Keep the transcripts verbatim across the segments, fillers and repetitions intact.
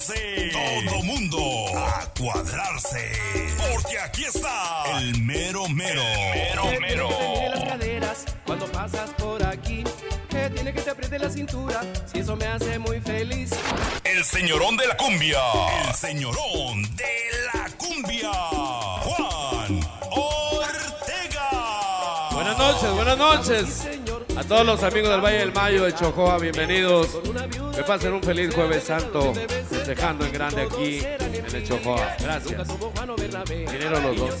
Sí. Todo mundo a cuadrarse, porque aquí está el mero mero. El mero mero. Que te mire las caderas cuando pasas por aquí, que tiene que te apriete la cintura, si eso me hace muy feliz. El señorón de la cumbia, el señorón de la cumbia, Juan Ortega. Buenas noches, buenas noches a todos los amigos del Valle del Mayo de Chojoa, bienvenidos. Que pasen un feliz Jueves Santo, festejando en grande aquí en el Chojoa. Gracias. Dinero los dos.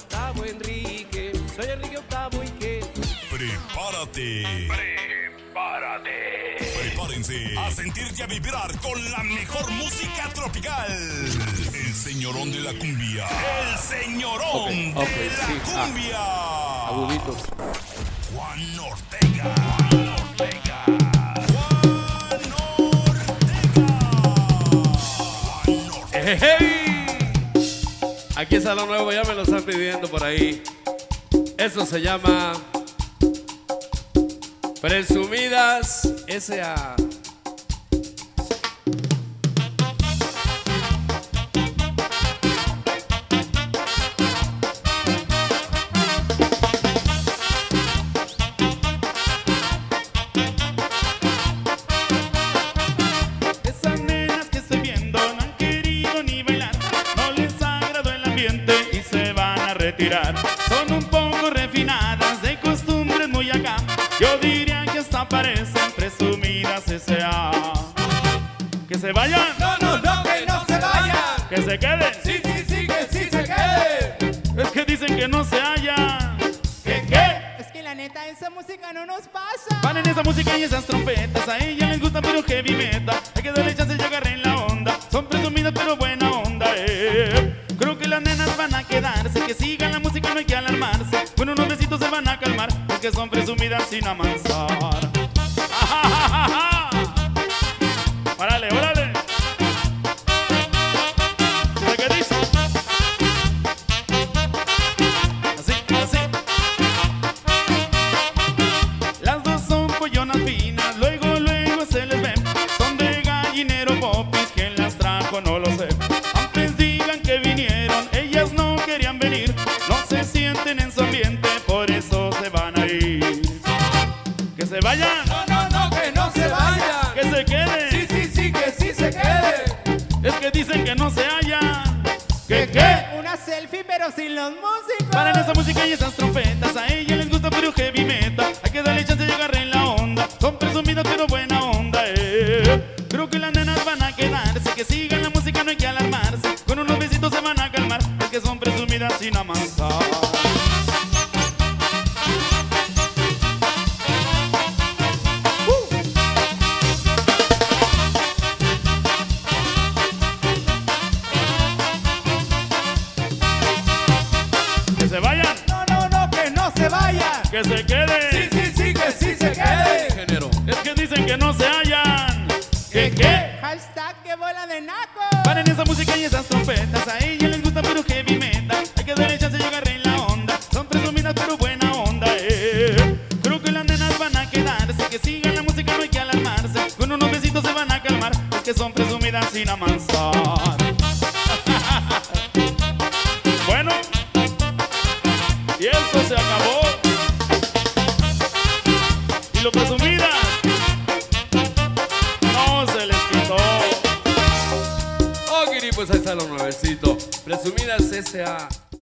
Prepárate. Prepárate. Prepárense a sentir y a vibrar con la mejor música tropical. El señorón de la cumbia. El señorón Okay, okay, de la sí, cumbia. Ah, aguditos. Juan Ortega. Juan Ortega. Hey, hey. Aquí está lo nuevo, ya me lo están pidiendo por ahí. Eso se llama Presumidas S A Son un poco refinadas, de costumbres muy acá. Yo diría que hasta parecen presumidas S A Que se vayan. No, no, no, que no se vayan. Que se queden. Sí, sí, sí, que sí se queden. Es que dicen que no se hallan. ¿Qué, qué? Es que la neta esa música no nos pasa. Paren esa música y esas trompetas. A ella les gusta pero heavy metal. Hay que darle chance y agarren la onda. Son presumidas pero buena onda, eh. Creo que las nenas van a quedarse, que sigan la música, no hay que alarmarse. Con unos besitos se van a calmar, es que son presumidas sin amansar. ¡Órale, órale! ¿Qué dice? Así, así. Las dos son pollonas finas, luego, luego se les ven. Son de gallinero popis, ¿quién las trajo? No lo sé. Antes digan que vinieron, ellas no querían venir. No se sienten en su ambiente, por eso se van a ir. Que se vayan. No, no, no, que no se vayan. Que se queden. Sí, sí, sí, que sí se queden. Es que dicen que no se hallan. ¿Qué, qué? Una selfie pero sin los músicos. Paren esa música y esas trompetas. A ella les gusta pero heavy metal. Hay que darle chance y agarren la onda. Son presumidas pero buena onda, eh. Creo que las nenas van a quedarse, que sigan la música, no hay que alarmarse. Con unos besitos se van a calmar, es que son presumidas sin amansar. Que se vayan. No, no, no, que no se vayan. Que se queden. Sí, sí, sí, que sí se queden. Género. Es que dicen que no se hallan. ¿Qué, qué? Hashtag que bola de naco. Paren esa música y esas trompetas. A ella les gusta pero heavy metal. Hay que darle chance y agarren la onda. Son presumidas pero buena onda, eh. Creo que las nenas van a quedarse, que sigan la música, no hay que alarmarse. Con unos besitos se van a calmar, es que son presumidas sin amansar. Bueno, y esto se acabó. Y lo presumidas no se les quitó. Oh, Kiri, pues ahí está lo nuevecito. Presumidas S A